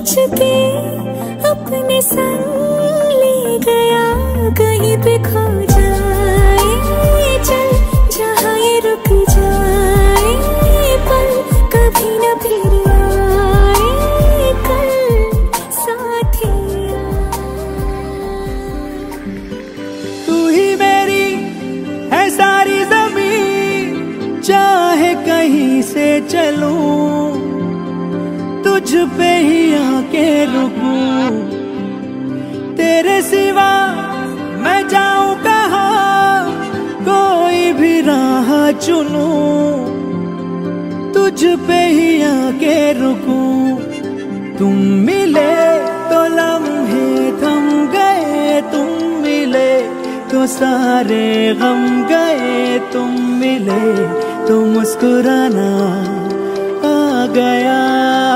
खींच के अपने संग ले गया, कहीं पे खो जाए चल जहाँ ये रुक जाए पल, कभी न फिर आए कल साथिया। तू ही मेरी है सारी ज़मीं, चाहे कहीं से चलूं तुझ पे ही आके रुकूं, तेरे सिवा मैं जाऊं कहाँ, कोई भी राह चुनूं तुझ पे ही आके रुकूं। तुम मिले तो लम्हे थम गए, तुम मिले तो सारे गम गए, तुम मिले तो मुस्कुराना आ गया।